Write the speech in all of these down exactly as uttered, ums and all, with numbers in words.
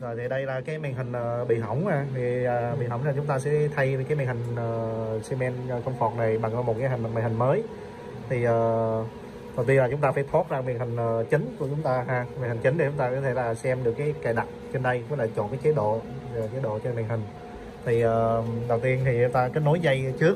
Rồi thì đây là cái màn hình uh, bị hỏng à. Thì uh, bị hỏng là chúng ta sẽ thay cái màn hình uh, Siemens Comfort này bằng một cái hình màn hình mới. Thì uh, đầu tiên là chúng ta phải thoát ra màn hình uh, chính của chúng ta ha, màn hình chính để chúng ta có thể là xem được cái cài đặt trên đây, với lại chọn cái chế độ chế độ trên màn hình. Thì uh, đầu tiên thì chúng ta kết nối dây trước.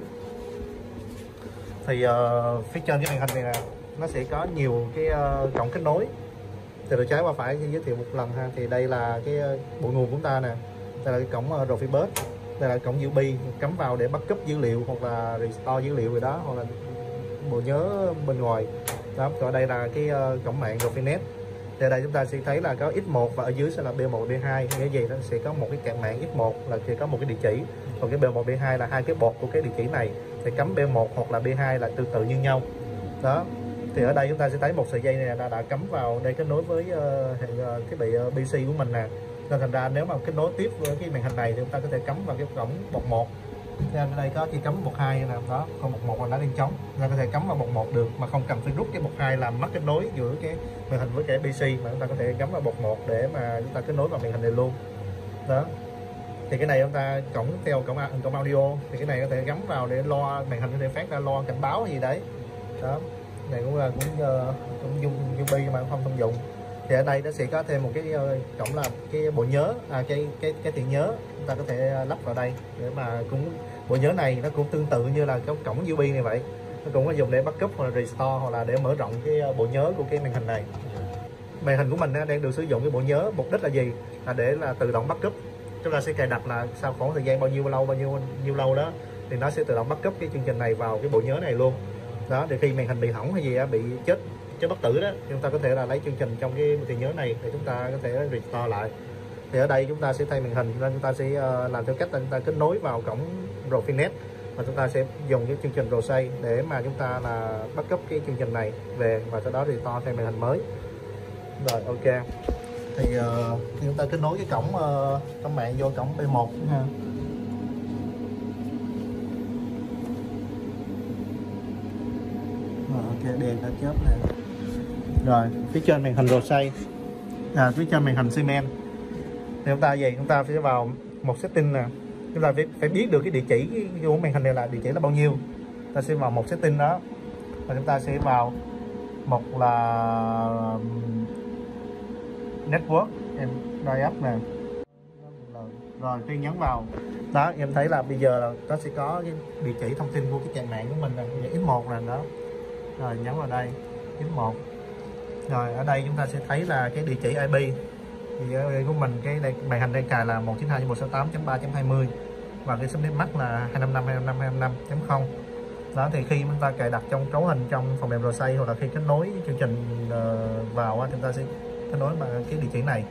Thì uh, phía trên cái màn hình này nè, nó sẽ có nhiều cái uh, cổng kết nối từ trái qua phải. Giới thiệu một lần ha, thì đây là cái bộ nguồn của chúng ta nè, đây là cái cổng uh, Profibus, đây là cổng u ét bê cắm vào để backup dữ liệu hoặc là restore dữ liệu rồi đó, hoặc là bộ nhớ bên ngoài đó. Còn đây là cái uh, cổng mạng Profinet. Thì ở đây chúng ta sẽ thấy là có x một và ở dưới sẽ là b một b hai. Nghĩa gì nó sẽ có một cái card mạng x một là sẽ có một cái địa chỉ, còn cái b một b hai là hai cái bột của cái địa chỉ này, thì cắm b một hoặc là b hai là tương tự như nhau đó. Thì ở đây chúng ta sẽ thấy một sợi dây này đã, đã cắm vào đây kết nối với uh, hệ uh, thiết bị uh, pê xê của mình nè. Nên thành ra nếu mà kết nối tiếp với cái màn hình này thì chúng ta có thể cắm vào cái cổng bột một. Nên ở đây có chỉ cắm bột hai nè đó, còn bột một là nó đang trống, nên có thể cắm vào bột một được mà không cần phải rút cái bột hai làm mất kết nối giữa cái màn hình với cái pê xê, mà chúng ta có thể cắm vào bột một để mà chúng ta kết nối vào màn hình này luôn đó. Thì cái này chúng ta cổng theo cổng cổng audio, thì cái này có thể gắn vào để loa màn hình có thể phát ra loa cảnh báo gì đấy đó. Này cũng là cũng uh, cũng dùng u ét bê mà không thông dụng. Thì ở đây nó sẽ có thêm một cái uh, cổng là cái bộ nhớ, à, cái cái cái tiện nhớ chúng ta có thể lắp vào đây để mà cũng bộ nhớ này nó cũng tương tự như là cái cổng u ét bê này vậy, nó cũng có dùng để backup hoặc là restore hoặc là để mở rộng cái bộ nhớ của cái màn hình này. Màn hình của mình đang được sử dụng cái bộ nhớ, mục đích là gì? Là để là tự động backup. Chúng ta sẽ cài đặt là sau khoảng thời gian bao nhiêu lâu bao nhiêu nhiêu lâu đó thì nó sẽ tự động backup cái chương trình này vào cái bộ nhớ này luôn đó. Thì khi màn hình bị hỏng hay gì á, bị chết chết bất tử đó, chúng ta có thể là lấy chương trình trong cái bộ nhớ này để chúng ta có thể restore lại. Thì ở đây chúng ta sẽ thay màn hình, nên chúng ta sẽ uh, làm theo cách là chúng ta kết nối vào cổng Profinet và chúng ta sẽ dùng cái chương trình Rosay để mà chúng ta là backup cái chương trình này về và sau đó restore theo màn hình mới. Rồi ok. Thì uh, khi chúng ta kết nối cái cổng uh, cổng mạng vô cổng P một ha. Rồi, ok, đèn đã chớp nè. Rồi phía trên màn hình Rosay, à, phía trên màn hình Siemens thì chúng ta gì chúng ta sẽ vào một setting nè, chúng ta phải, phải biết được cái địa chỉ của màn hình này là địa chỉ là bao nhiêu. Ta sẽ vào một setting đó và chúng ta sẽ vào một là network, em drive up nè. Rồi khi nhấn vào đó, em thấy là bây giờ là nó sẽ có cái địa chỉ thông tin của cái trang mạng của mình là x một nè đó. Rồi nhấn vào đây x một. Rồi ở đây chúng ta sẽ thấy là cái địa chỉ i pê thì của mình, cái đây màn hình đang cài là một chín hai chấm một sáu tám chấm ba chấm hai mươi và cái subnet max là hai năm năm hai năm năm hai năm năm chấm không đó. Thì khi chúng ta cài đặt trong cấu hình trong phần mềm Rosay hoặc là khi kết nối chương trình uh, vào chúng ta sẽ kết nối bằng cái địa chỉ này.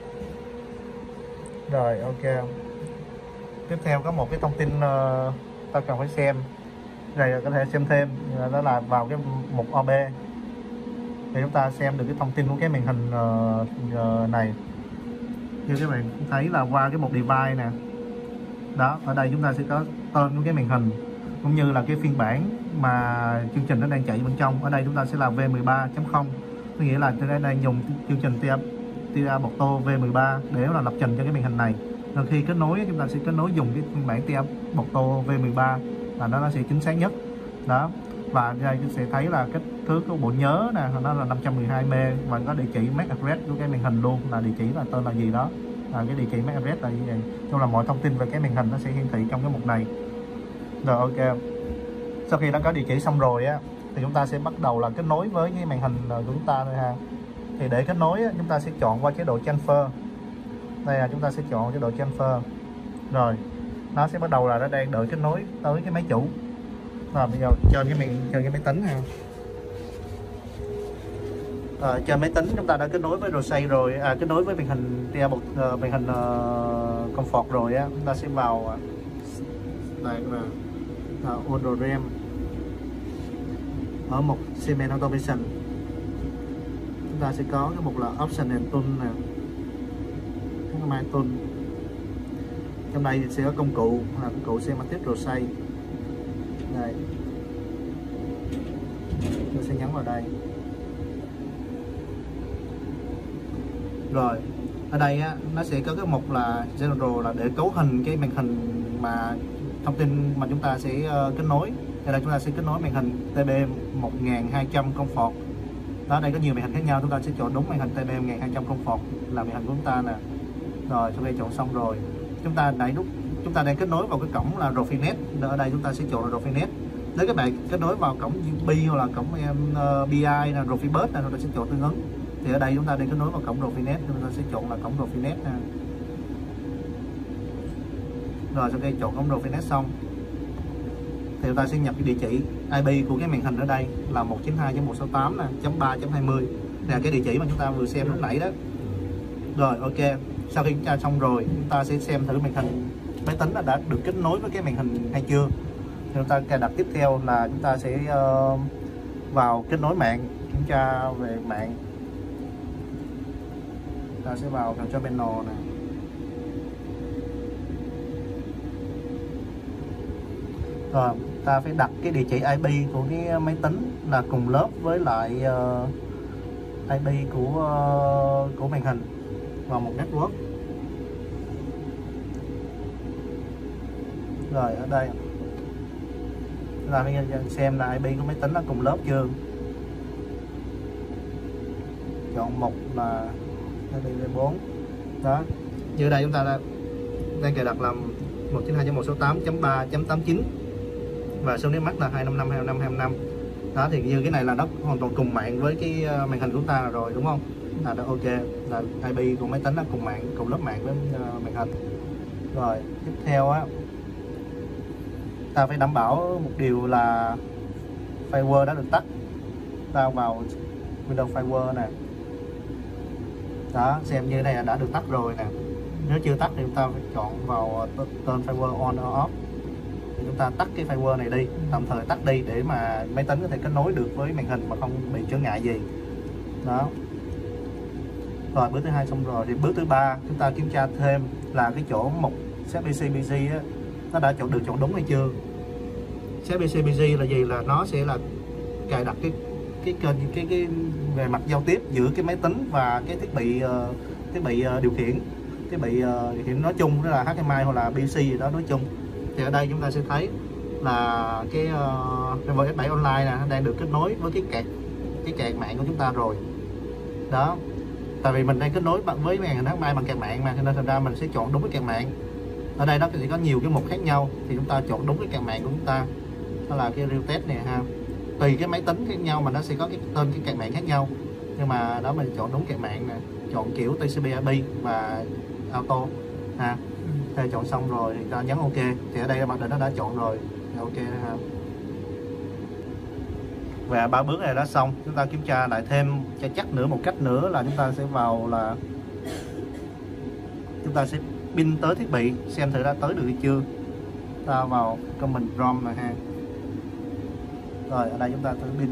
Rồi ok. Tiếp theo có một cái thông tin uh, ta cần phải xem, này có thể xem thêm, đó là vào cái mục o bê thì chúng ta xem được cái thông tin của cái màn hình uh, uh, này. Như các bạn thấy là qua cái mục device nè đó, ở đây chúng ta sẽ có tên của cái màn hình cũng như là cái phiên bản mà chương trình nó đang chạy bên trong. Ở đây chúng ta sẽ là V mười ba chấm không, có nghĩa là chúng ta đang dùng chương trình tê a Porto V mười ba để là lập trình cho cái màn hình này. Nên khi kết nối chúng ta sẽ kết nối dùng cái phiên bản tê a Porto V mười ba là nó sẽ chính xác nhất đó. Và đây chúng sẽ thấy là kích thước của bộ nhớ nè, nó là năm trăm mười hai mê và có địa chỉ em ây address của cái màn hình luôn, là địa chỉ là tên là gì đó, là cái địa chỉ em ây address là như vậy. Chung là mọi thông tin về cái màn hình nó sẽ hiển thị trong cái mục này. Rồi ok. Sau khi đã có địa chỉ xong rồi á thì chúng ta sẽ bắt đầu là kết nối với cái màn hình của chúng ta thôi ha. Thì để kết nối á, chúng ta sẽ chọn qua chế độ transfer. Đây là chúng ta sẽ chọn chế độ transfer. Rồi nó sẽ bắt đầu là nó đang đợi kết nối tới cái máy chủ. Rồi bây giờ trên cái miệng trên cái máy tính ha. À, trên máy tính chúng ta đã kết nối với Rosay rồi, à, kết nối với màn hình uh, màn hình uh, Comfort rồi á. Chúng ta sẽ vào đây là uh, Auto RAM ở mục Siemens Automation. Chúng ta sẽ có cái mục là Option and Tool nè, cái máy tool. Trong đây sẽ có công cụ là công cụ Semantic Rosay. Đây, tôi sẽ nhấn vào đây. Rồi Ở đây á, nó sẽ có cái mục là General là để cấu hình cái màn hình mà thông tin mà chúng ta sẽ uh, kết nối. Ở đây chúng ta sẽ kết nối màn hình T B một nghìn hai trăm Comfort. Đó, đây có nhiều màn hình khác nhau, chúng ta sẽ chọn đúng màn hình T B một nghìn hai trăm Comfort là màn hình của chúng ta nè. Rồi sau khi chọn xong rồi, chúng ta đẩy nút, chúng ta đang kết nối vào cái cổng là Rofinet. Ở đây chúng ta sẽ chọn là Rofinet. Nếu các bạn kết nối vào cổng u pê hoặc là cổng uh, bê i là Profibus này, chúng ta sẽ chọn tương ứng. Thì ở đây chúng ta đang kết nối vào cổng Rofinet, chúng ta sẽ chọn là cổng Rofinet nè. Rồi sau khi chọn cổng Rofinet xong thì chúng ta sẽ nhập cái địa chỉ i pê của cái màn hình ở đây là một chín hai chấm một sáu tám chấm ba chấm hai mươi là cái địa chỉ mà chúng ta vừa xem lúc nãy đó. Rồi ok, sau khi chúng ta xong rồi, chúng ta sẽ xem thử màn hình máy tính là đã được kết nối với cái màn hình hay chưa. Thì chúng ta cài đặt tiếp theo là chúng ta sẽ uh, vào kết nối mạng, kiểm tra về mạng. Ta sẽ vào Control Panel này. Rồi ta phải đặt cái địa chỉ i pê của cái máy tính là cùng lớp với lại uh, i pê của uh, của màn hình vào một network. Rồi ở đây là phải xem là i pê của máy tính là cùng lớp chưa. Chọn một là i pê v bốn. Đó, như đây chúng ta đã, đang cài đặt là một chín hai chấm một sáu tám chấm ba chấm tám chín và số nét mắt là hai năm năm hai năm hai năm. Đó thì như cái này là nó hoàn toàn cùng mạng với cái màn hình của chúng ta rồi đúng không? Là đó, ok, là i pê của máy tính là cùng mạng, cùng lớp mạng với uh, màn hình. Rồi tiếp theo á, ta phải đảm bảo một điều là firewall đã được tắt. Ta vào Windows Firewall nè. Đó, xem như này là đã được tắt rồi nè. Nếu chưa tắt thì chúng ta phải chọn vào tên firewall on or off. Thì chúng ta tắt cái firewall này đi, tạm thời tắt đi để mà máy tính có thể kết nối được với màn hình mà không bị trở ngại gì. Đó. Rồi bước thứ hai xong rồi thì bước thứ ba chúng ta kiểm tra thêm là cái chỗ mục set pê xê pê giê á, nó đã chọn được chọn đúng hay chưa. set pê xê pê giê là gì? Là nó sẽ là cài đặt cái cái kênh cái, cái, cái về mặt giao tiếp giữa cái máy tính và cái thiết bị uh, thiết bị uh, điều khiển thiết bị uh, điều khiển nói chung, đó là hát em i hoặc là pê xê gì đó nói chung. Thì ở đây chúng ta sẽ thấy là cái uh, Revel ét bảy Online nè đang được kết nối với cái card cái card mạng của chúng ta rồi. Đó, tại vì mình đang kết nối với màn hình hát em i bằng card mạng mà, nên thành ra mình sẽ chọn đúng cái card mạng. Ở đây nó sẽ có nhiều cái mục khác nhau thì chúng ta chọn đúng cái card mạng của chúng ta, đó là cái real test này ha. Tùy cái máy tính khác nhau mà nó sẽ có cái tên cái card mạng khác nhau, nhưng mà đó mình chọn đúng card mạng nè, chọn kiểu tê xê pê i pê và auto ha. Thì chọn xong rồi thì ta nhấn ok, thì ở đây mặc định nó đã chọn rồi, ok ha. Và ba bước này đã xong, chúng ta kiểm tra lại thêm cho chắc nữa một cách nữa là chúng ta sẽ vào là chúng ta sẽ pin tới thiết bị xem thử đã tới được hay chưa. Ta vào comment ROM này ha. Rồi ở đây chúng ta tới pin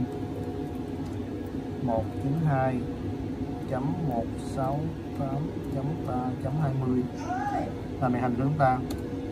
một chín hai chấm một sáu tám chấm ba chấm hai mươi là màn hình của chúng ta.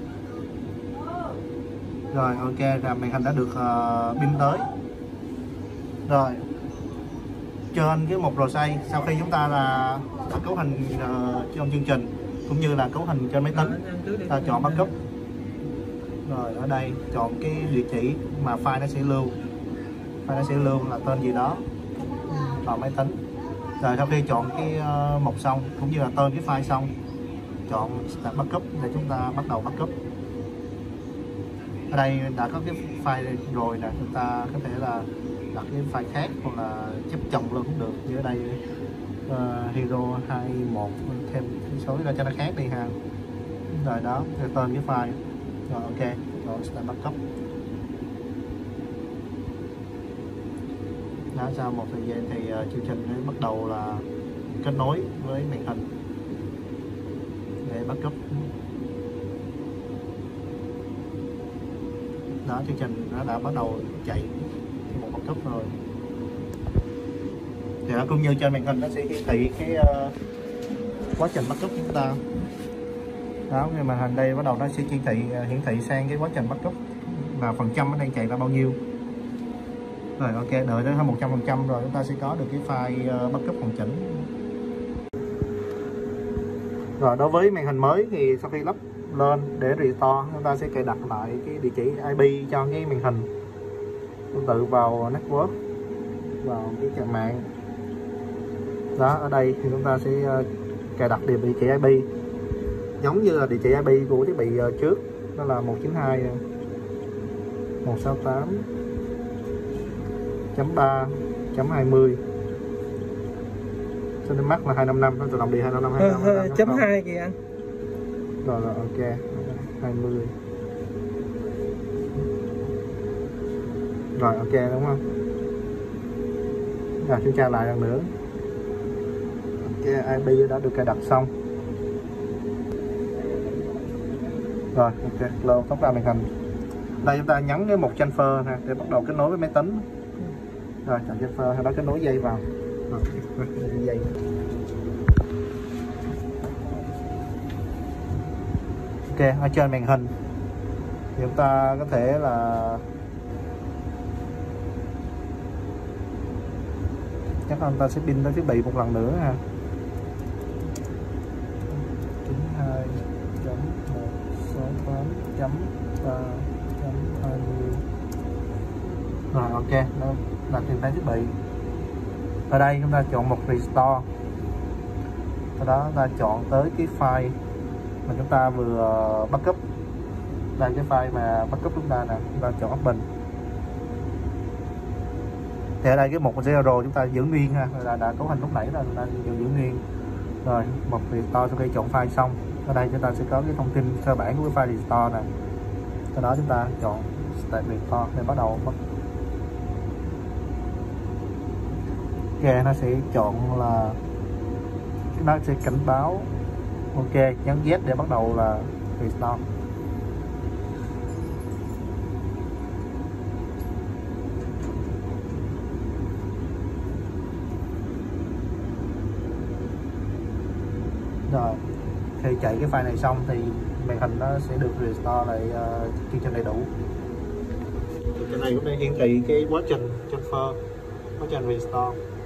Rồi ok, là màn hình đã được uh, pin tới. Rồi trên cái mục rờ xoay, sau khi chúng ta là đã cấu hình uh, trong chương trình cũng như là cấu hình trên máy tính, ta chọn backup. Rồi ở đây chọn cái địa chỉ mà file nó sẽ lưu, file nó sẽ lưu là tên gì đó vào máy tính. Rồi sau khi chọn cái uh, mục xong cũng như là tên cái file xong, chọn start backup để chúng ta bắt đầu backup. Ở đây đã có cái file rồi nè, chúng ta có thể là đặt cái file khác hoặc là chép chồng luôn cũng được. Như ở đây uh, Hero hai một thêm số ra cho nó khác đi ha. Rồi đó, tên cái file. Rồi ok, chọn start backup. Đó, sau một thời gian thì uh, chương trình mới bắt đầu là kết nối với màn hình để backup. Đó, chương trình nó đã bắt đầu chạy một backup rồi. Thì nó cũng như trên màn hình nó sẽ hiển thị cái uh, quá trình backup của chúng ta. Đó, cái màn hình đây bắt đầu nó sẽ hiển thị uh, hiển thị sang cái quá trình backup và phần trăm nó đang chạy ra bao nhiêu. Rồi ok, đợi đến hơn một trăm phần trăm rồi chúng ta sẽ có được cái file uh, backup hoàn chỉnh. Rồi đối với màn hình mới thì sau khi lắp lên để restore, chúng ta sẽ cài đặt lại cái địa chỉ i pê cho cái màn hình, tương tự vào network, vào cái trang mạng đó. Ở đây thì chúng ta sẽ cài đặt địa chỉ i pê giống như là địa chỉ i pê của thiết bị trước, đó là một chín hai một sáu tám chấm ba chấm hai mươi. Cho nên mắc là hai năm năm, nó tự động đi hai năm năm hai năm năm chấm hai kìa anh. Rồi rồi ok, hai mươi. Rồi ok đúng không? Rồi kiểm tra lại lần nữa. Ok, i pê đã được cài đặt xong. Rồi ok, lâu tóc ra màn hình. Đây chúng ta nhấn cái mục transfer ha để bắt đầu kết nối với máy tính. Rồi chọn transfer, sau đó kết nối dây vào. Rồi, dây. Ok, ở trên màn hình thì chúng ta có thể là chắc là chúng ta sẽ pin tới thiết bị một lần nữa ha. chín hai chấm một sáu tám chấm ba chấm hai mươi. Rồi ok, nó là tìm thấy thiết bị. Ở đây chúng ta chọn một restore, sau đó chúng ta chọn tới cái file mà chúng ta vừa backup. Đây cái file mà backup chúng ta nè, chúng ta chọn open. Thì ở đây cái mục zero chúng ta giữ nguyên ha, là đã cấu hình lúc nãy là chúng ta giữ, giữ nguyên. Rồi một restore, sau khi chọn file xong, ở đây chúng ta sẽ có cái thông tin cơ bản của cái file restore này. Sau đó chúng ta chọn start restore để bắt đầu bắt. Ok, nó sẽ chọn là nó sẽ cảnh báo. Ok, nhấn Z để bắt đầu là restore. Rồi khi chạy cái file này xong thì màn hình nó sẽ được restore lại uh, chương trình đầy đủ. Cái này cũng đang hiển thị cái quá trình transfer, quá trình restore.